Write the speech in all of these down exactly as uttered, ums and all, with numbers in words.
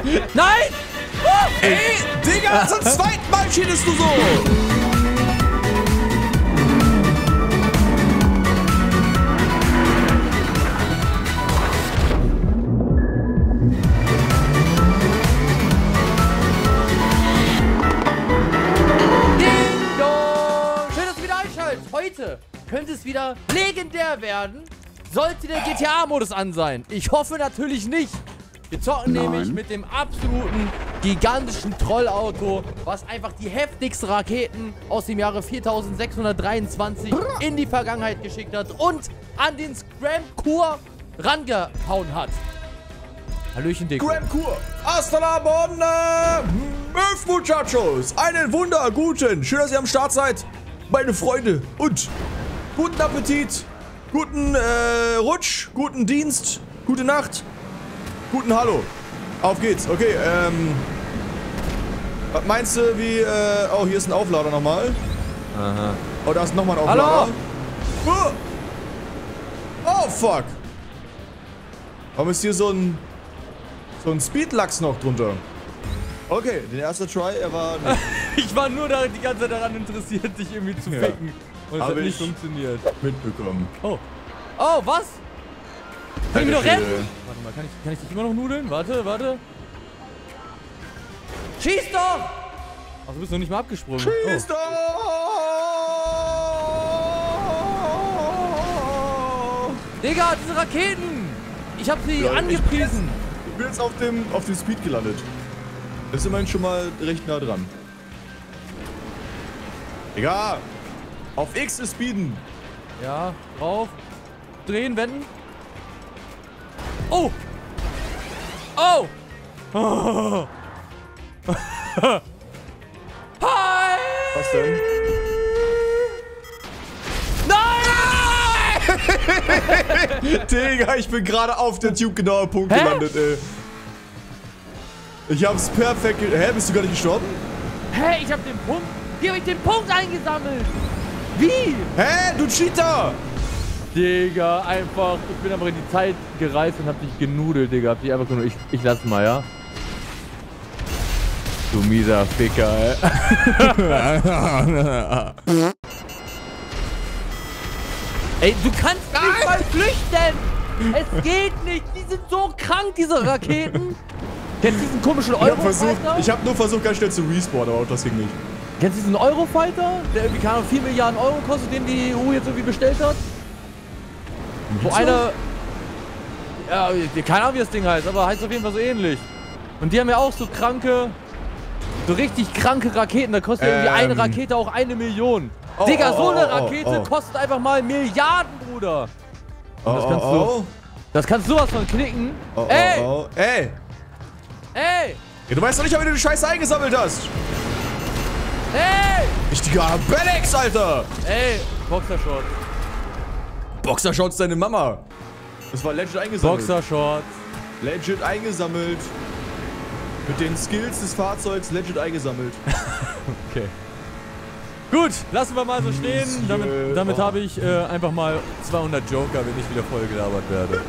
Nein! Oh, ey, Digga, zum zweiten Mal cheatest du so! Heute könnte es wieder legendär werden, sollte der G T A-Modus an sein. Ich hoffe natürlich nicht. Wir zocken Nein. nämlich mit dem absoluten gigantischen Trollauto, was einfach die heftigsten Raketen aus dem Jahre viertausendsechshundertdreiundzwanzig in die Vergangenheit geschickt hat und an den Scram Kur rangehauen hat. Hallöchen, Deko. Scram Kur. Hasta la bonne, Möf Muchachos. Einen wunderguten. Schön, dass ihr am Start seid. Meine Freunde, und guten Appetit, guten äh, Rutsch, guten Dienst, gute Nacht, guten Hallo. Auf geht's. Okay, ähm, was meinst du, wie, äh, oh, hier ist ein Auflader nochmal. Aha. Oh, da ist nochmal ein Auflader. Hallo? Oh, fuck. Warum ist hier so ein, so ein Speedlachs noch drunter? Okay, den ersten Try, er war nicht. Ich war nur da, die ganze Zeit daran interessiert, dich irgendwie zu ja. ficken. Und es Hab hat nicht ich funktioniert. Mitbekommen. Oh. Oh, was? Kann ich mir noch rennen? Warte mal, kann ich, kann ich dich immer noch nudeln? Warte, warte. Schieß doch! Ach, du bist noch nicht mal abgesprungen. Schieß oh. doch! Digga, diese Raketen! Ich hab sie ja, angepriesen. Ich bin jetzt auf dem, auf dem Speed gelandet. Das ist immerhin schon mal recht nah dran. Digga! Auf X ist Speeden! Ja, drauf. Drehen, wenden. Oh! Oh! Oh! Hi! Was denn? Nein! Digga, ich bin gerade auf der Tube genau am Punkt Hä? gelandet, ey. Ich hab's perfekt ge- Hä, bist du gar nicht gestorben? Hä, ich hab den Punkt... Hier hab ich den Punkt eingesammelt! Wie? Hä, du Cheater! Digga, einfach... Ich bin aber in die Zeit gereist und hab dich genudelt, Digga. Hab dich einfach nur... Ich, ich lass mal, ja? Du mieser Ficker, ey. Ey, du kannst nicht mal flüchten! Es geht nicht! Die sind so krank, diese Raketen! Kennst du diesen komischen Ich hab, versucht, Eurofighter? ich hab nur versucht, ganz schnell zu respawnen, aber auch das ging nicht. Kennst du diesen Eurofighter? Der irgendwie, keine Ahnung, vier Milliarden Euro kostet, den die E U jetzt irgendwie bestellt hat? Wo einer... Ja, keine Ahnung, wie das Ding heißt, aber heißt auf jeden Fall so ähnlich. Und die haben ja auch so kranke... So richtig kranke Raketen. Da kostet ähm. irgendwie eine Rakete auch eine Million. Oh, Digga, so eine Rakete oh, oh, oh. kostet einfach mal Milliarden, Bruder. Und das kannst oh, oh. du... Das kannst du was von knicken. Oh, Ey! Oh, oh. Ey! Ey! Ja, du weißt doch nicht, ob du die Scheiße eingesammelt hast! Ey! Richtiger Bellex, Alter! Ey! Boxershorts. Boxershorts deine Mama! Das war legit eingesammelt. Boxershorts. Legit eingesammelt. Mit den Skills des Fahrzeugs legit eingesammelt. Okay. Gut, lassen wir mal so stehen. Damit, damit oh. habe ich äh, einfach mal zweihundert Joker, wenn ich wieder voll gelabert werde.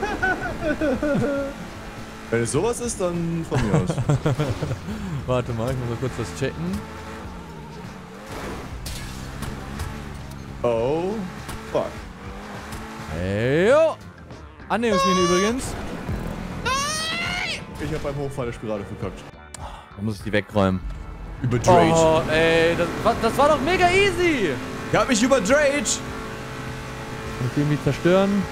Wenn es sowas ist, dann von mir aus. Warte mal, ich muss mal kurz das checken. Oh, fuck. Hey, yo. Annäherungsmine übrigens. Ich hab beim Hochfall der Spirale verkackt. Da muss ich die wegräumen. Überdreht. Oh, ey, das, das war doch mega easy. Ich hab mich überdreht. Kann ich den nicht zerstören?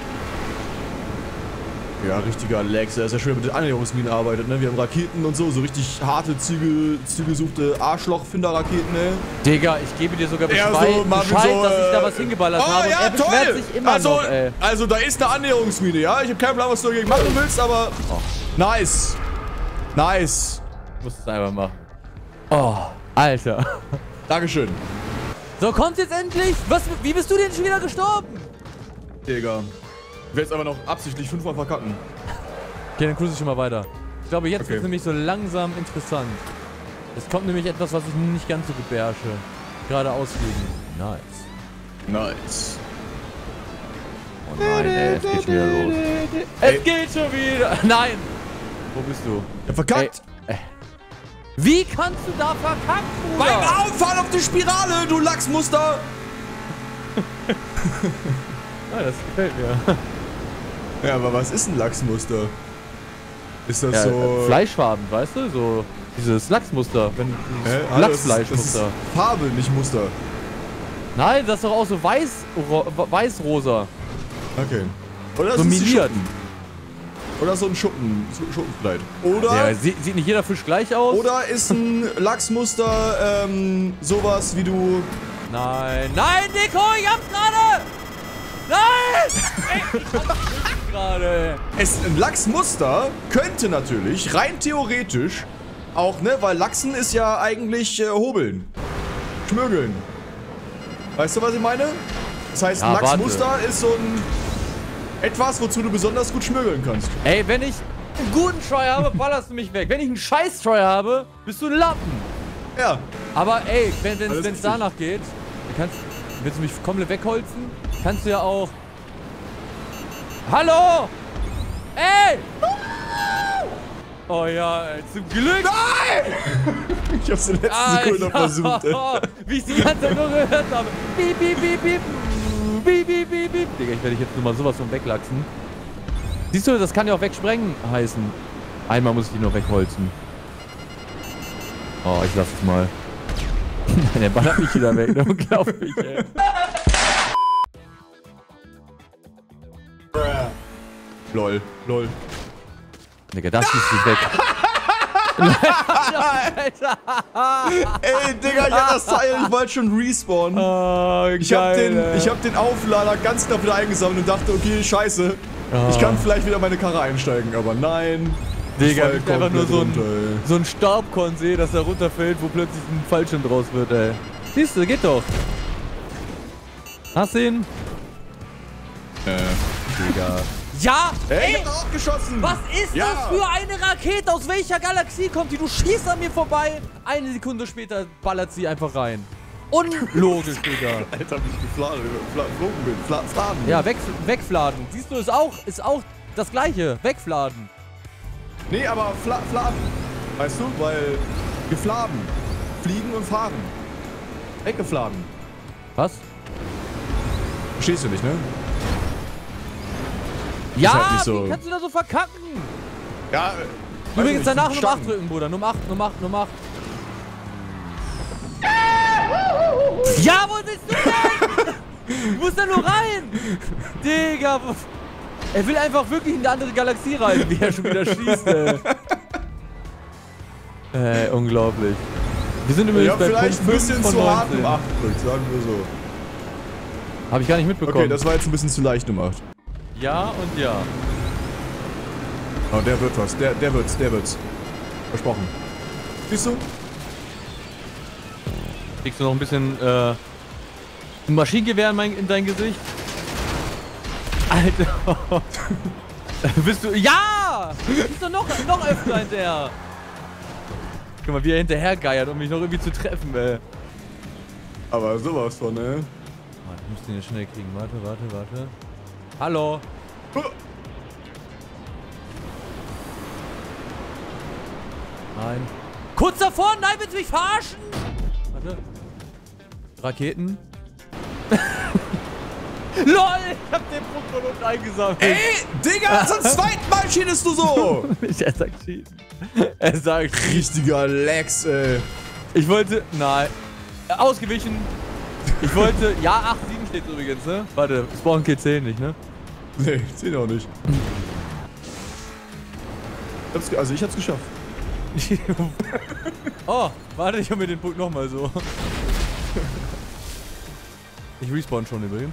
Ja, richtiger Lex. Er ist ja schön mit den Annäherungsminen arbeitet, ne? Wir haben Raketen und so, so richtig harte, Ziege, zielgesuchte Arschloch-Finder-Raketen, ne? Digga, ich gebe dir sogar Bescheid, so, Bescheid so, dass ich da äh, was hingeballert oh, habe. Ja, und er beschwert toll. sich immer also, noch, ey. Also, da ist eine Annäherungsmine, ja? Ich hab keinen Plan, was du dagegen machen willst, aber... Oh. Nice. Nice. Ich muss es einfach machen. Oh, Alter. Dankeschön. So, kommt's jetzt endlich? Was, wie bist du denn schon wieder gestorben? Digga. Ich werde jetzt aber noch absichtlich fünfmal verkacken. Okay, dann cruise ich schon mal weiter. Ich glaube, jetzt okay. wird es nämlich so langsam interessant. Es kommt nämlich etwas, was ich nicht ganz so gut beherrsche. Gerade ausfliegen. Nice. Nice. Oh nein, ey, es geht schon wieder los. Es Ey. geht schon wieder. Nein. Wo bist du? Ja, verkackt. Ey. Wie kannst du da verkacken, Bruder? Beim Auffahren auf die Spirale, du Lachsmuster! Ah, das gefällt mir. Ja, aber was ist ein Lachsmuster? Ist das Ja, so... Fleischfarben, weißt du? So dieses Lachsmuster. Wenn, Hä? Ah, Lachsfleischmuster. Das ist, das ist Farbe, nicht Muster. Nein, das ist doch auch so weiß, weiß-rosa. Okay. Oder So ist es die miniert. Schuppen? Oder so ein Schuppen, so ein Schuppenkleid. Oder, Ja, sieht, sieht nicht jeder Fisch gleich aus? oder ist ein Lachsmuster ähm, sowas wie du... Nein, nein, Nico, ich hab's gerade! Nein! Ey, ich hab's nicht gerade. Es, ein Lachsmuster könnte natürlich, rein theoretisch, auch, ne, weil Lachsen ist ja eigentlich äh, hobeln. Schmögeln. Weißt du, was ich meine? Das heißt, ein Ja, Lachsmuster warte. ist so ein... etwas, wozu du besonders gut schmögeln kannst. Ey, wenn ich einen guten Troy habe, ballerst du mich weg. Wenn ich einen scheiß Troy habe, bist du ein Lappen. Ja. Aber ey, wenn es Alles richtig. danach geht, dann kannst, willst du mich komplett wegholzen? Kannst du ja auch... Hallo! Ey! Oh ja, ey, zum Glück! Nein! Ich hab's in der letzten Sekunde noch versucht, ey. Wie ich die ganze Zeit nur gehört habe. Piep, piep, piep, piep. Piep, piep, piep, piep. Digga, ich werde dich jetzt nur mal sowas von weglachsen. Siehst du, das kann ja auch wegsprengen heißen. Einmal muss ich die noch wegholzen. Oh, ich lass es mal. Nein, der ballert mich wieder weg. Unglaublich, ey. Lol, lol. Digga, das schießt dich weg. Alter. Ey, Digga, ich hab das Teil, ich wollte schon respawnen. Oh, Ich hab, geil, den, ey. ich hab den Auflader ganz knapp wieder eingesammelt und dachte, okay, scheiße. Oh. Ich kann vielleicht wieder meine Karre einsteigen, aber nein. Digga, Ich ich fall einfach nur komplett so ein, runter, ey. so ein Staubkorn sehe, dass er runterfällt, wo plötzlich ein Fallschirm draus wird, ey. Siehst du, geht doch. Hast du ihn? Äh, Digga. Ja! ey, ich Ey! hab auch geschossen! Was ist Ja. das für eine Rakete? Aus welcher Galaxie kommt die? Du schießt an mir vorbei. Eine Sekunde später ballert sie einfach rein. Unlogisch, Digga. Alter, hab ich gefladen, geflogen bin. Fla Fladen. Ja, weg, wegfladen. Siehst du, ist auch, ist auch das Gleiche. Wegfladen. Nee, aber Fla Fladen. Weißt du, weil gefladen. Fliegen und fahren. Weggefladen. Was? Verstehst du nicht, ne? Ja, halt nicht so- wie kannst du da so verkacken? Ja, Übrigens danach Nummer acht drücken, Bruder. Nummer acht, Nummer acht, Nummer acht. Ja, wo bist du denn? Du musst da nur rein. Digga. wo- Er will einfach wirklich in eine andere Galaxie rein, wie er schon wieder schießt, ey. Ey, unglaublich. Wir sind Ich übrigens hab bei vielleicht ein Punkt bisschen fünf von zu hart neunzehn. um acht gedrückt, sagen wir so. Hab ich gar nicht mitbekommen. Okay, das war jetzt ein bisschen zu leicht um acht. Ja und ja. Oh, der wird was. Der, der wird's, der wird's. Versprochen. Siehst du? Kriegst du noch ein bisschen, äh, ein Maschinengewehr in, mein, in dein Gesicht? Alter. Bist du, ja! Bist du noch, noch öfter hinterher. Guck mal, wie er hinterher geiert, um mich noch irgendwie zu treffen, ey. Aber sowas von, ne? Warte, ich muss den jetzt schnell kriegen. Warte, warte, warte. Hallo. Nein. Kurz davor! Nein, willst du mich verarschen? Warte. Raketen. LOL! Ich hab den Punkt von unten eingesammelt. Ey, Digga, zum zweiten Mal cheatest du so! Er sagt cheaten. Er sagt cheaten. Richtiger Lex, ey. Ich wollte... Nein. Ausgewichen. Ich wollte... Ja, acht sieben steht übrigens, ne? Warte, Spawn Kill zählen nicht, ne? Nee, zählt auch nicht. Ich hab's, ge- also ich hab's geschafft. Oh, warte, ich hol mir den Punkt nochmal so. Ich respawn schon übrigens.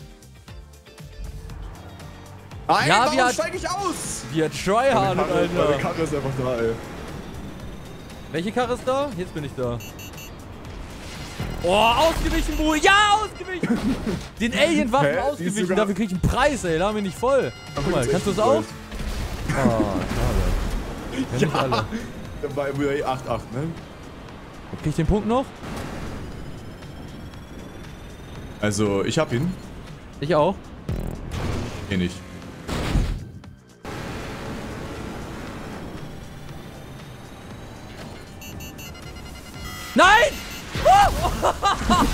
Nein, Ja, warum wie hat- steig ich aus? Wie er tryhardet, Meine Alter. Karre ist einfach da, ey. Welche Karre ist da? Jetzt bin ich da. Oh, ausgewichen, Bruder. Ja, ausgewichen. Den Alien-Waffen Hä? Die ist ausgewichen. sogar- Dafür krieg ich einen Preis, ey. Da haben wir nicht voll. Guck mal, ist kannst du echt es auch? Preis. Ah, schade. Ja, nicht alle. Bei acht acht, ne? Krieg ich den Punkt noch? Also, ich hab ihn. Ich auch. Eh nicht.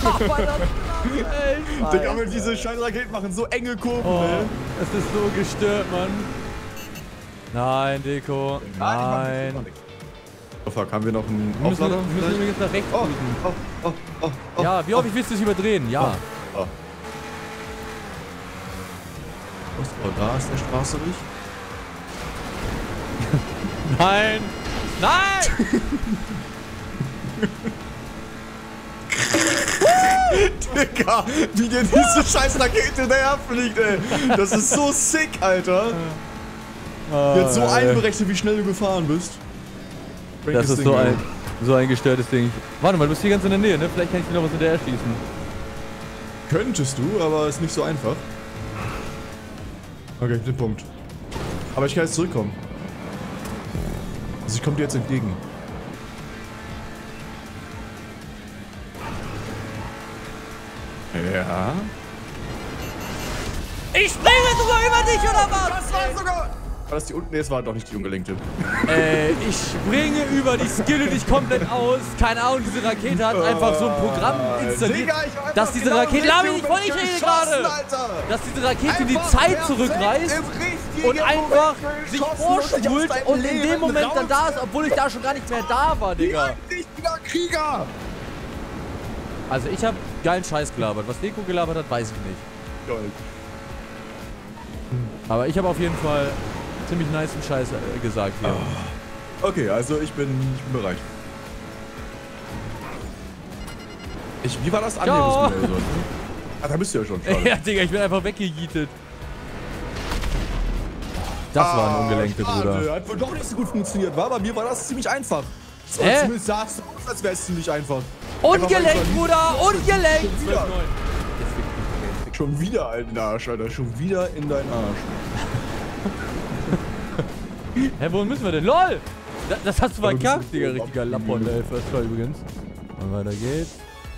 Aber das ey, Digga, aber diese scheiß Raketen machen so enge Kurven, oh, ne? es ist so gestört, Mann. Nein, Deko. Nein. Oh fuck, haben wir noch einen Wir müssen, Auflader? wir müssen übrigens nach rechts Oh, drücken. oh, oh, oh, oh, Ja, wie oh, häufig willst du es überdrehen? Ja. oh. Was? Oh, da ist der Straßenricht. Nein! Nein! Digga, wie dir diese scheiß Rakete hinterher fliegt, ey. Das ist so sick, Alter. Jetzt so einberechnet, wie schnell du gefahren bist. Das ist so ein, so ein gestörtes Ding. Warte mal, du bist hier ganz in der Nähe, ne? Vielleicht kann ich dir noch was hinterher schießen. Könntest du, aber ist nicht so einfach. Okay, den Punkt. Aber ich kann jetzt zurückkommen. Also ich komme dir jetzt entgegen. Ja. Ich springe sogar über dich, oder was? Das war sogar... War das die unten? Nee, es war doch nicht die ungelenkte. Äh, ich springe über die Skille dich komplett aus. Keine Ahnung, diese Rakete hat einfach so ein Programm installiert, Digga, ich hab dass einfach diese genau Rakete... im Lass mich nicht voll, richtigen ich rede Moment gerade! geschossen, Alter. Dass diese Rakete die Einfach Zeit perfekt zurückreißt im richtigen und einfach Moment sich geschossen vorspult und aus deinem und in dem Leben Moment dann da raus- ist, obwohl ich da schon gar nicht mehr da war, Wie Digga. ein richtiger Krieger! Also ich habe geilen Scheiß gelabert. Was Deko gelabert hat, weiß ich nicht. Gold. Aber ich habe auf jeden Fall ziemlich nice Scheiß äh, gesagt hier. Okay, also ich bin, ich bin bereit. Ich, wie war das Ciao. Annäherungsmodell? So? Ah, da bist du ja schon. Schade. Ja, Digga, ich bin einfach weggejietet. Das war ein ungelenkter schade. Bruder. Hat wohl doch nicht so gut funktioniert, war? Bei mir war das ziemlich einfach. So, Hä? zumindest sahst du aus, als wäre es ziemlich einfach. Ungelenkt, Bruder! Ungelenkt! Schon wieder. Schon wieder in den Arsch, Alter. Schon wieder in deinen Arsch. Hä, wohin müssen wir denn? LOL! Das, das hast du Aber du verkackt, bist Digga. so Richtiger abgegeben. Lappon, ey. First Try übrigens. Und weiter geht's.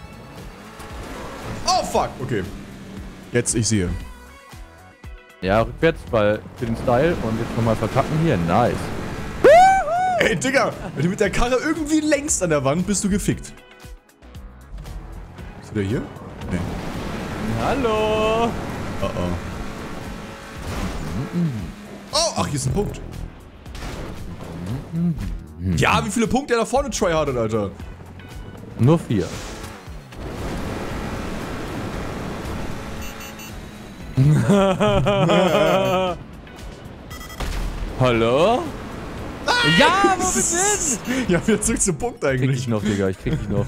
Oh, fuck. Okay. Jetzt, ich sehe. Ja, rückwärts, weil für den Style und jetzt nochmal verkacken hier. Nice. Ey, Digga, wenn du mit der Karre irgendwie längst an der Wand, bist du gefickt. Ist du der hier? Nee. Hallo! Oh, oh. Oh, ach, hier ist ein Punkt. Ja, wie viele Punkte er da vorne tryhardet, Alter. Nur vier. Hallo? Ja, wo bist du hin? Ja, wieder zurück zum Punkt Krieg dich eigentlich. noch, Digga, ich krieg dich noch.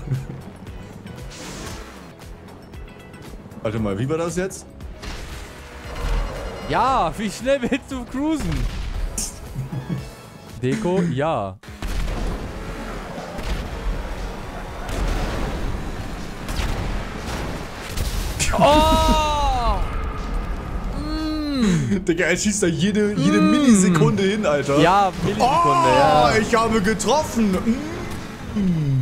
Warte mal, wie war das jetzt? Ja, wie schnell willst du cruisen? Deko, ja. Oh! Mm. Digga, er schießt da jede, jede Millisekunde hin, Alter. Ja, Millisekunde, Oh, ja. ich habe getroffen. Mm.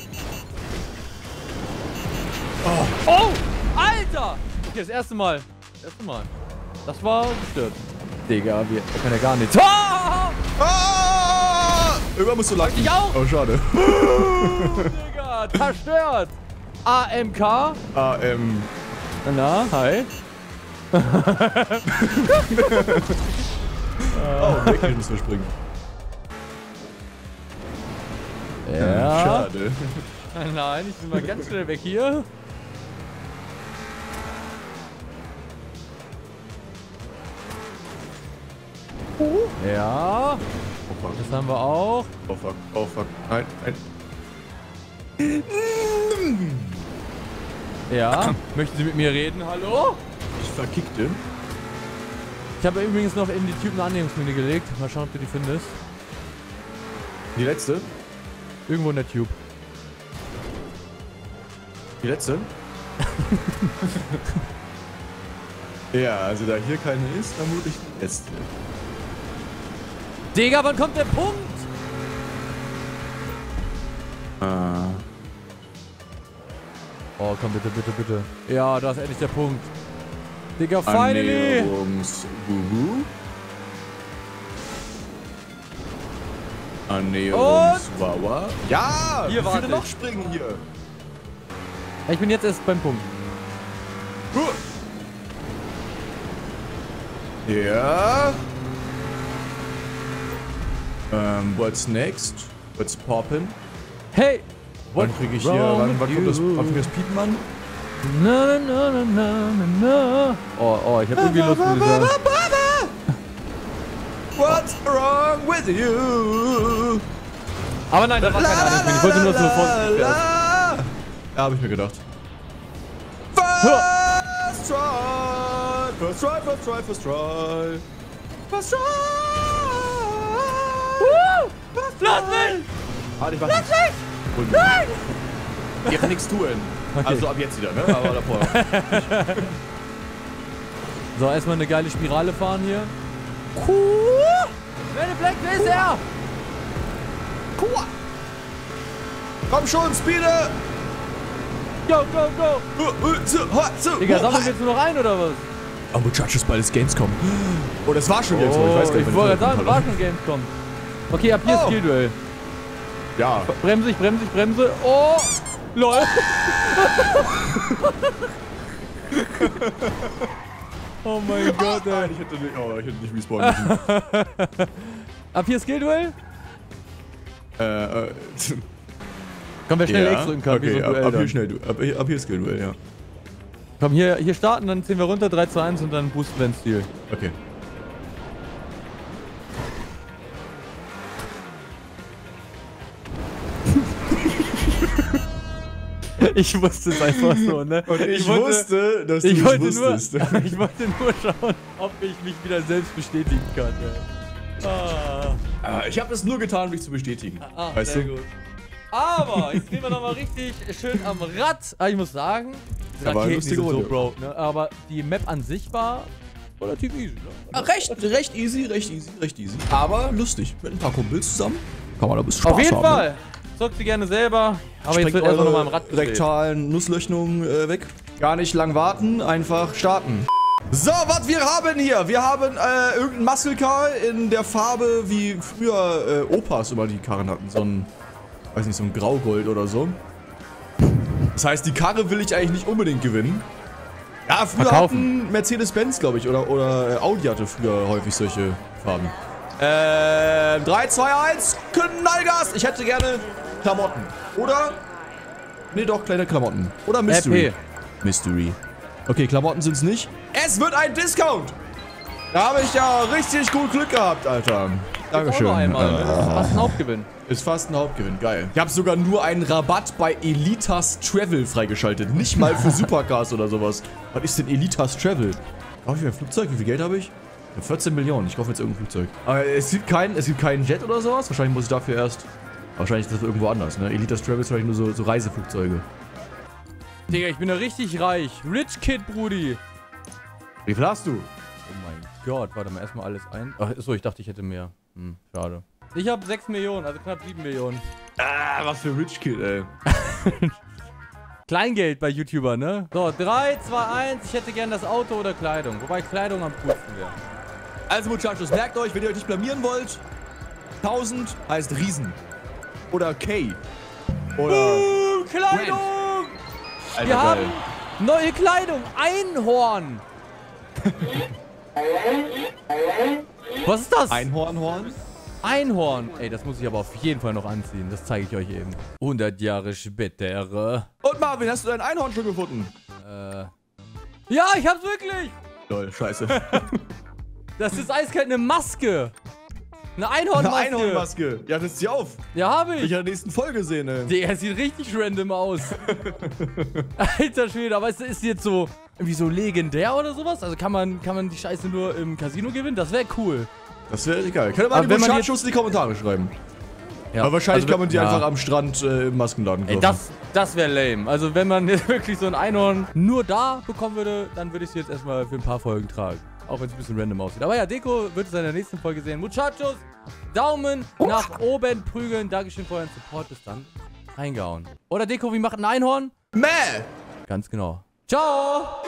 Oh! Alter! Okay, das erste Mal. Das erste Mal. Das war gestört. Digga, wir wir können ja gar nichts. Oh! Ah! Irgendwann musst du lang. Ich auch. Oh, schade. Digga, zerstört! A M K? Ah, ähm. Na, hi. Oh, wirklich müssen wir springen. Ja. Schade. Nein, ich bin mal ganz schnell weg hier. Ja. Oh fuck. Das haben wir auch. Oh fuck. Oh fuck. Nein, nein. Ja. Möchten Sie mit mir reden? Hallo? Ich verkickte. Ich habe übrigens noch in die Typen eine Annäherungsmine gelegt. Mal schauen, ob du die findest. Die letzte? Irgendwo in der Tube. Die letzte? Ja, also da hier keine ist, vermutlich die letzte. Digga, wann kommt der Punkt? Ah. Oh, komm bitte, bitte, bitte. Ja, da ist endlich der Punkt. Digga, finally! Annäherungs-Wuhu. Annäherungs-Wawa. Ja! Hier wie warte viele noch ich. springen hier? Ich bin jetzt erst beim Punkt. Ja. Ähm, what's next? What's poppin'? Hey! Wann krieg ich hier, wann, wann kommt das, wann fängt das Piepen an? Na, na, na, na, na, na. Oh, oh, ich hab irgendwie Lust, muss ich sagen. What's wrong with you? Aber nein, da war keiner an. Ich wollte nur so vorsichtig werden. Ja, hab ich mir gedacht. First try, first try, first try, first try. First try. Woo! Lass mich! Halt, ich mach Lass mich! Nein! Ich kann nichts tun. Okay. Also ab jetzt wieder, ne? Aber davor. So, erstmal eine geile Spirale fahren hier. Cool! Meine Black, wer ist er? Cool. Komm schon, Speede! Go, go, go! Digga, sammeln wir jetzt nur noch ein, oder was? Oh, Muchachos, bald ist Gamescom. Oh, das war schon Gamescom. Ich weiß gar nicht, ich wollte sagen, war schon Gamescom. Okay, ab hier oh. Skill-Duell. Ja. Bremse ich, bremse ich, bremse. Oh! LOL! Oh mein Gott, ey. Ich hätte nicht, oh, ich hätte nicht respawnen müssen. Ab hier Skill-Duell? Äh, äh. Komm, wer schnell ja, X drücken kann, okay, wie so ein ab, Duell ab hier dann. schnell, ab, ab hier Skill-Duell, ja. Komm, hier, hier starten, dann ziehen wir runter, drei zu eins und dann boosten wir den Stil. Okay. Ich wusste es einfach so, ne? Und ich, ich wollte, wusste, dass du ich es wollte wusstest. Nur, ich wollte nur schauen, ob ich mich wieder selbst bestätigen kann. Ja. Ah. Ah, ich habe das nur getan, um mich zu bestätigen. Ah, weißt sehr du? gut. Aber jetzt drehen wir nochmal richtig schön am Rad. Aber ich muss sagen, die Aber Raketen, lustige die sind so Runde. broke, ne? Aber die Map an sich war relativ easy, ne? Ah, recht, recht easy, recht easy, recht easy. Aber lustig. Mit ein paar Kumpels zusammen kann man da ein bisschen Spaß Auf jeden haben. Fall. Ne? Zockt sie gerne selber. Aber Sprengt jetzt wird erstmal eure nochmal am Rad gedreht. rektalen Nusslöchnungen äh, weg. Gar nicht lang warten, einfach starten. So, was wir haben hier? Wir haben äh, irgendein Muscle Car in der Farbe, wie früher äh, Opas immer die Karren hatten. So ein, weiß nicht, so ein Graugold oder so. Das heißt, die Karre will ich eigentlich nicht unbedingt gewinnen. Ja, früher Verkaufen. hatten Mercedes-Benz, glaube ich, oder, oder äh, Audi hatte früher häufig solche Farben. Äh, drei, zwei, eins, Knallgas! Ich hätte gerne Klamotten. Oder? Nee, doch, kleine Klamotten. Oder Mystery. R P. Mystery. Okay, Klamotten sind es nicht. Es wird ein Discount! Da habe ich ja richtig gut Glück gehabt, Alter. Dankeschön. Auch noch einmal, ne? Das ist fast ein Hauptgewinn. Ist fast ein Hauptgewinn, geil. Ich habe sogar nur einen Rabatt bei Elitas Travel freigeschaltet. Nicht mal für Supercars oder sowas. Was ist denn Elitas Travel? Kaufe ich mir ein Flugzeug? Wie viel Geld habe ich? Ich hab vierzehn Millionen. Ich kaufe jetzt irgendein Flugzeug. Aber es gibt keinen, es gibt keinen Jet oder sowas. Wahrscheinlich muss ich dafür erst... Wahrscheinlich ist das irgendwo anders, ne? Elitas Travel ist wahrscheinlich nur so, so Reiseflugzeuge. Digga, ich bin ja richtig reich. Rich Kid, Brudi. Wie viel hast du? Oh mein Gott, warte mal, erstmal alles ein. Ach, so, ich dachte, ich hätte mehr. Hm, schade. Ich habe sechs Millionen, also knapp sieben Millionen. Ah, was für Rich Kid, ey. Kleingeld bei YouTubern, ne? So, drei, zwei, eins. Ich hätte gern das Auto oder Kleidung. Wobei Kleidung am coolsten wäre. Also, Muchachos, merkt euch, wenn ihr euch nicht blamieren wollt, tausend heißt Riesen. Oder K. Oder... Uh, Kleidung! Alter, Wir geil. haben neue Kleidung. Einhorn. Was ist das? Einhornhorn? Einhorn. Ey, das muss ich aber auf jeden Fall noch anziehen. Das zeige ich euch eben. hundert Jahre später. Und Marvin, hast du dein Einhorn schon gefunden? Äh. Ja, ich hab's wirklich. Lol, scheiße. Das ist eiskalt eine Maske. Eine Einhornmaske. Eine Einhornmaske. Ja, das zieh auf. Ja, hab ich. Ich in der nächsten Folge sehen, ey. Der sieht richtig random aus. Alter Schwede, aber ist, ist die jetzt so irgendwie so legendär oder sowas? Also kann man, kann man die Scheiße nur im Casino gewinnen? Das wäre cool. Das wäre geil. Könnt ihr mal Aber die wenn man Muchachos in die Kommentare schreiben. Ja. Aber wahrscheinlich Also, kann man die ja. einfach am Strand äh, im Maskenladen kaufen. Ey, das, das wäre lame. Also wenn man jetzt wirklich so ein Einhorn nur da bekommen würde, dann würde ich sie jetzt erstmal für ein paar Folgen tragen. Auch wenn es ein bisschen random aussieht. Aber ja, Deko wird es in der nächsten Folge sehen. Muchachos, Daumen nach oben prügeln. Dankeschön für euren Support. Bis dann. Reingehauen. Oder Deko, wie macht ein Einhorn? Mäh! Ganz genau. Ciao!